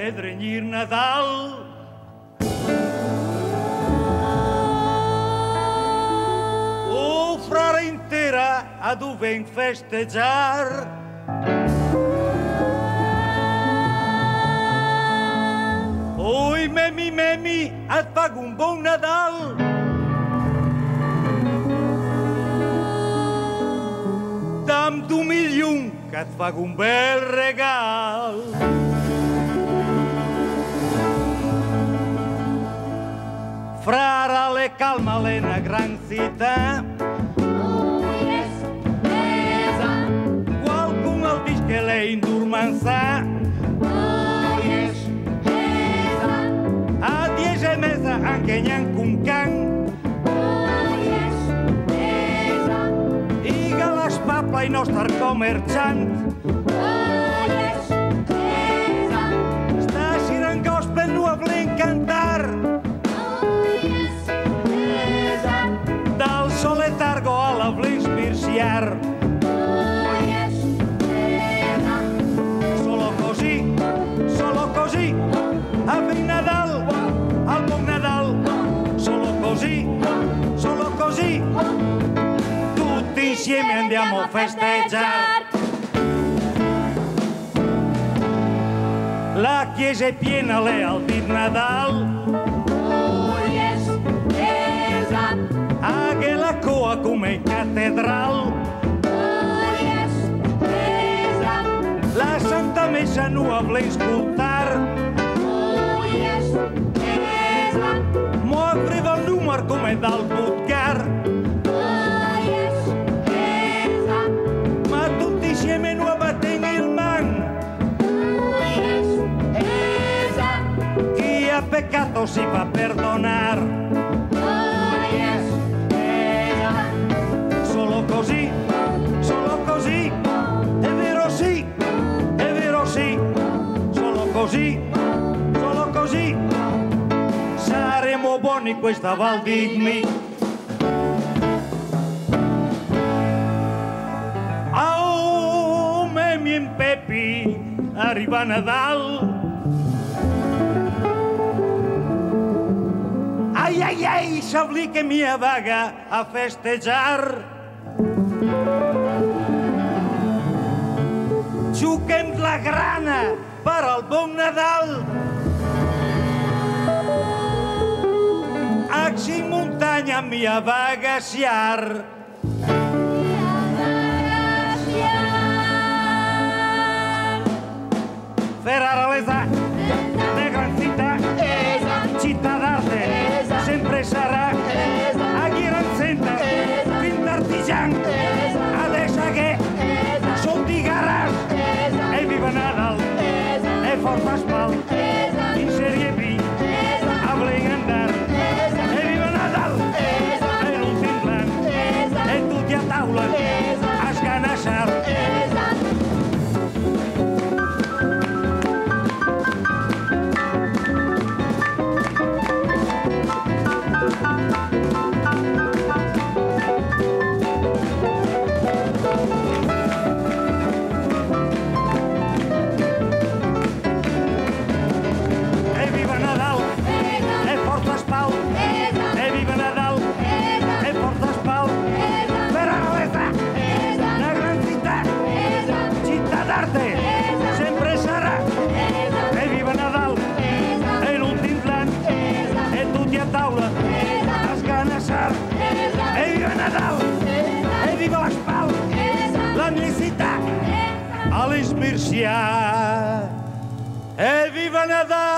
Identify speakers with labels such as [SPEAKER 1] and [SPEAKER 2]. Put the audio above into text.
[SPEAKER 1] e regnir Nadal. O frare intera a dove festeggiar. Oi memi et fag un bon Nadal. Dam tu milion que et fag un bel regal. Frara le calma una gran città. Qualcun el dice che lei indormanza. A 10:30 anche neanche un can. Iga la spapla i nostre commerciant. Stasera in gospel nu volem cantar. Dal soletargo alla volem spirciar. Solo così, a ben Nadal, al buon Nadal. Solo così, tutti insieme andiamo a festeggiare. La chiesa è piena, lei al dit Nadal. Anche la coa come in cattedrale. La Santa Messa nu volem ascoltar. Mo arriva il numero come dal Budgar. Ma tutti insieme nu battem il man. Chi ha peccato si fa perdonar. Solo così, è vero sì. Solo così, saremo buoni questa Val d'Igmi. Oh, Memi e Peppi, arriva Nadal. Ai, sabli che mia vaga a festeggiar. Giuquem la grana per al bon Nadal. Axi in montagna mia vagaciar. Ferraralesa, de gran città, città d'arte, sempre sarà. A Ghiranzenta, fin d'artigian, adesso che son di garage. E viva Nadal, e forza spal, in Serie B, a volem andar. E viva Nadal, e l'ultim plan, e tutti a taula, a sganasciar. Sempre sarà. E viva Nadal, e l'ultim plan, e tutti a taula a sganassar. E viva Nadal, e viva la spal, la necessità all'inspirsia. E viva Nadal.